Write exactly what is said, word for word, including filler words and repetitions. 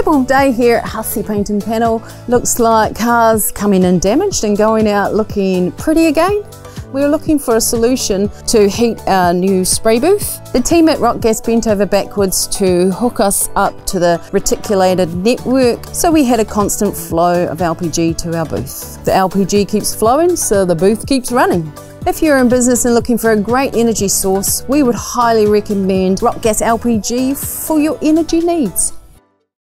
typical day here at Hussey Paint Panel looks like cars coming in damaged and going out looking pretty again. We were looking for a solution to heat our new spray booth. The team at Rockgas bent over backwards to hook us up to the reticulated network, so we had a constant flow of L P G to our booth. The L P G keeps flowing, so the booth keeps running. If you're in business and looking for a great energy source, we would highly recommend Rockgas L P G for your energy needs.